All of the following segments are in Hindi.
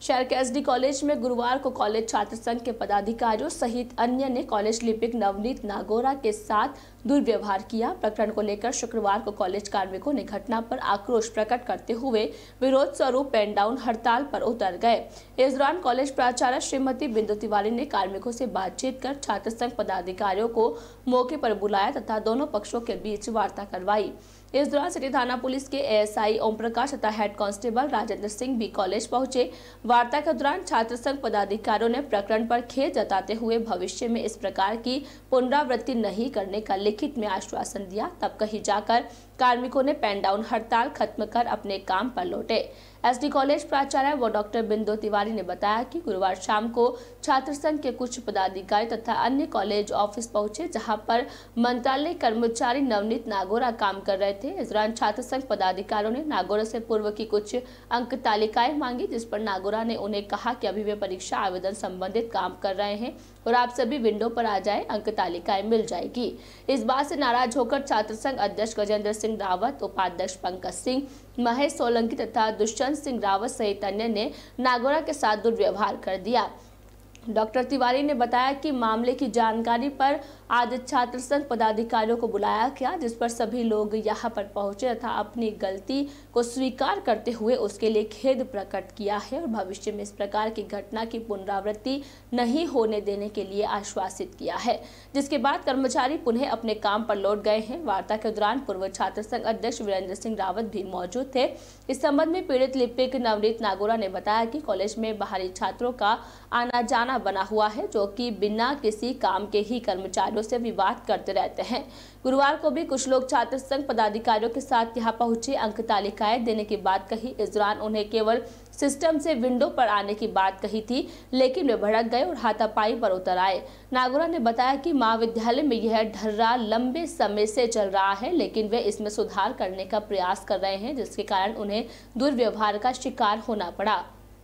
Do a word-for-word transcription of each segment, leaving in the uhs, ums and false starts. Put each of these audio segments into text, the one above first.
शहर के एसडी कॉलेज में गुरुवार को कॉलेज छात्र संघ के पदाधिकारियों सहित अन्य ने कॉलेज लिपिक नवनीत नागोरा के साथ दुर्व्यवहार किया। प्रकरण को लेकर शुक्रवार को कॉलेज कार्मिकों ने घटना पर आक्रोश प्रकट करते हुए विरोध स्वरूप पेन डाउन हड़ताल पर उतर गए। इस दौरान कॉलेज प्राचार्य श्रीमती बिंदु तिवारी ने कार्मिकों से बातचीत कर छात्र संघ पदाधिकारियों को मौके पर बुलाया तथा दोनों पक्षों के बीच वार्ता करवाई। इस दौरान सिटी थाना पुलिस के एएसआई ओम प्रकाश तथा हेड कांस्टेबल राजेंद्र सिंह भी कॉलेज पहुंचे। वार्ता के दौरान छात्र संघ पदाधिकारियों ने प्रकरण पर खेद जताते हुए भविष्य में इस प्रकार की पुनरावृत्ति नहीं करने का लिखित में आश्वासन दिया। तब कहीं जाकर कार्मिकों ने पेन डाउन हड़ताल खत्म कर अपने काम पर लौटे। एसडी कॉलेज प्राचार्य व डॉक्टर बिंदु तिवारी ने बताया कि गुरुवार शाम को छात्र संघ के कुछ पदाधिकारी तथा अन्य कॉलेज ऑफिस पहुंचे, जहां पर मंत्रालय कर्मचारी नवनीत नागोरा काम कर रहे थे। इस दौरान छात्र संघ पदाधिकारियों ने नागोरा से पूर्व की कुछ अंक तालिकाएं मांगी, जिस पर नागोरा ने उन्हें कहा कि अभी वे परीक्षा आवेदन संबंधित काम कर रहे हैं और आप सभी विंडो पर आ जाए, अंक तालिकाएं मिल जाएगी। इस बात से नाराज होकर छात्र संघ अध्यक्ष गजेंद्र सिंह रावत, उपाध्यक्ष पंकज सिंह, महेश सोलंकी तथा दुष्यंत सिंह रावत सहित अन्य ने नागोरा के साथ दुर्व्यवहार कर दिया। डॉक्टर तिवारी ने बताया कि मामले की जानकारी पर आज छात्र संघ पदाधिकारियों को बुलाया गया, जिस पर सभी लोग यहां पर पहुंचे तथा अपनी गलती को स्वीकार करते हुए उसके लिए खेद प्रकट किया है और भविष्य में इस प्रकार की घटना की पुनरावृत्ति नहीं होने देने के लिए आश्वासित किया है, जिसके बाद कर्मचारी पुनः अपने काम पर लौट गए हैं। वार्ता के दौरान पूर्व छात्र संघ अध्यक्ष वीरेंद्र सिंह रावत भी मौजूद थे। इस संबंध में पीड़ित लिपिक नवनीत नागोरा ने बताया कि कॉलेज में बाहरी छात्रों का आना जाना बना हुआ है, जो कि बिना किसी काम के ही कर्मचारियों से विवाद करते रहते हैं। गुरुवार को भी कुछ लोग छात्र संघ पदाधिकारियों के साथ यहां पहुंचे, अंक तालिकाएं देने की बात कही। इस दौरान उन्हें केवल सिस्टम से विंडो पर आने की बात कही थी, लेकिन वे भड़क गए और हाथापाई पर उतर आए। नागोरा ने बताया कि महाविद्यालय में यह ढर्रा लंबे समय से चल रहा है, लेकिन वे इसमें सुधार करने का प्रयास कर रहे हैं, जिसके कारण उन्हें दुर्व्यवहार का शिकार होना पड़ा।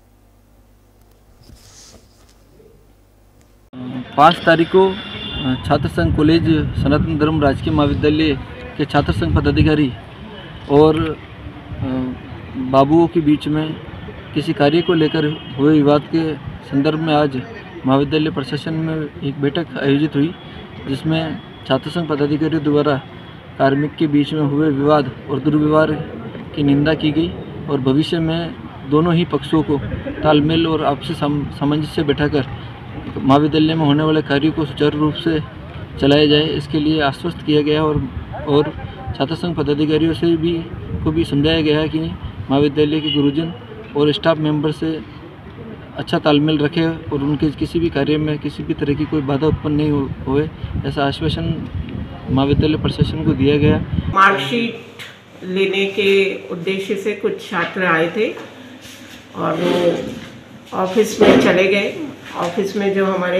पाँच तारीख को छात्र संघ कॉलेज सनातन धर्म राजकीय महाविद्यालय के छात्र संघ पदाधिकारी और बाबुओं के बीच में किसी कार्य को लेकर हुए विवाद के संदर्भ में आज महाविद्यालय प्रशासन में एक बैठक आयोजित हुई, जिसमें छात्र संघ पदाधिकारियों द्वारा कार्मिक के बीच में हुए विवाद और दुर्व्यवहार की निंदा की गई और भविष्य में दोनों ही पक्षों को तालमेल और आपसी सामंजस्य बैठाकर महाविद्यालय में होने वाले कार्यों को सुचारू रूप से चलाया जाए, इसके लिए आश्वस्त किया गया और और छात्र संघ पदाधिकारियों से भी को भी समझाया गया कि महाविद्यालय के गुरुजन और स्टाफ मेंबर से अच्छा तालमेल रखें और उनके किसी भी कार्य में किसी भी तरह की कोई बाधा उत्पन्न नहीं होए, ऐसा आश्वासन महाविद्यालय प्रशासन को दिया गया। मार्कशीट लेने के उद्देश्य से कुछ छात्र आए थे और वो ऑफिस में चले गए। ऑफिस में जो हमारे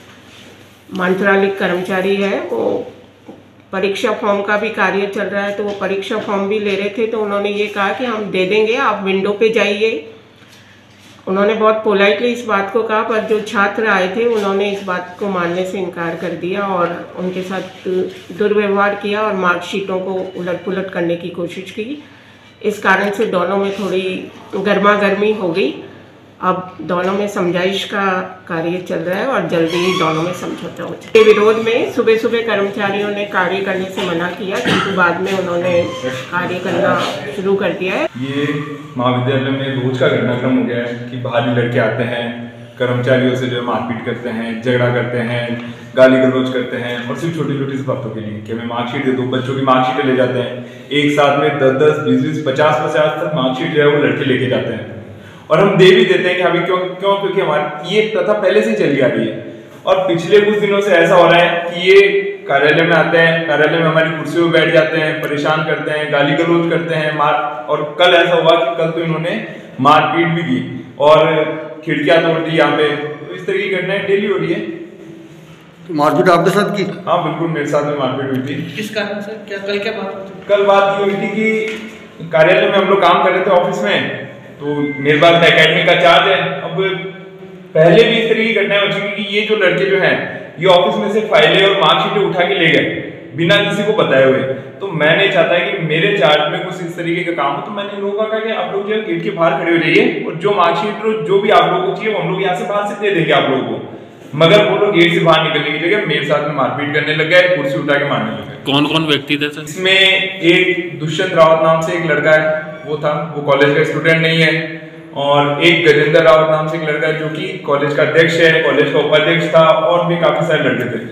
मंत्रालय कर्मचारी है, वो परीक्षा फॉर्म का भी कार्य चल रहा है, तो वो परीक्षा फॉर्म भी ले रहे थे। तो उन्होंने ये कहा कि हम दे देंगे, आप विंडो पे जाइए। उन्होंने बहुत पोलाइटली इस बात को कहा, पर जो छात्र आए थे उन्होंने इस बात को मानने से इनकार कर दिया और उनके साथ दुर्व्यवहार किया और मार्कशीटों को उलट पुलट करने की कोशिश की। इस कारण से दोनों में थोड़ी गर्मा गर्मी हो गई। अब दोनों में समझाइश का कार्य चल रहा है और जल्दी ही दोनों में समझौता हो जाए। विरोध में सुबह सुबह कर्मचारियों ने कार्य करने से मना किया, किंतु बाद में उन्होंने कार्य करना शुरू कर दिया है। ये महाविद्यालय में रोज का घटनाक्रम हो गया है कि बाहरी लड़के आते हैं, कर्मचारियों से जो है मारपीट करते हैं, झगड़ा करते हैं, गाली गलौज करते हैं और सिर्फ छोटी छोटी सी बातों के लिए कि हमें मार्कशीट दे दो। बच्चों की मार्कशीट ले जाते हैं, एक साथ में दस दस बीस बीस पचास पचास तक मार्कशीट जो है वो लड़के लेके जाते हैं और हम दे भी देते हैं कि अभी क्यों क्यों क्योंकि हमारी ये प्रथा पहले से चली आ रही है। और पिछले कुछ दिनों से ऐसा हो रहा है कि ये कार्यालय में आते हैं, कार्यालय में हमारी कुर्सियों पर बैठ जाते हैं, परेशान करते हैं, गाली गलौज करते हैं, मार और कल ऐसा हुआ कि कल तो इन्होंने मारपीट भी की और खिड़कियां तोड़ दी यहाँ पे। तो इस तरह की घटनाएं डेली हो रही है। तो मारपीट आपके साथ की? हाँ बिल्कुल, मेरे साथ में मारपीट हुई थी। किस कारण से? क्या कल क्या बात हुई थी? कल बात ये हुई थी कि कार्यालय में हम लोग काम कर रहे थे ऑफिस में, तो मेरे पास एकेडमी का चार्ज है। अब पहले भी इस तरह की घटनाएं हो चुकी कि ये जो लड़के जो हैं ये ऑफिस में से फाइलें और मार्कशीटें उठा के ले गए, बिना किसी को बताए हुए। तो मैं नहीं चाहता कि मेरे चार्ज में कुछ इस तरीके का काम हो। तो मैंने लोगों को कहा कि आप लोग जो गेट के बाहर खड़े हो जाइए और जो मार्कशीट जो भी आप लोगों को चाहिए वो हम लोग यहाँ से बाहर से दे देंगे आप लोगों को। मगर वो लोग गेट से बाहर निकलने की जगह मेरे साथ में मारपीट करने लग गए, कुर्सी उठा के मारने लग गए। कौन कौन व्यक्ति थे सर? इसमें एक दुष्यंत रावत नाम से एक लड़का है, वो था, वो कॉलेज का स्टूडेंट नहीं है। और एक गजेंद्र रावत नाम से एक लड़का है जो कि कॉलेज का अध्यक्ष है, कॉलेज का उपाध्यक्ष था, और भी काफी सारे लड़के थे।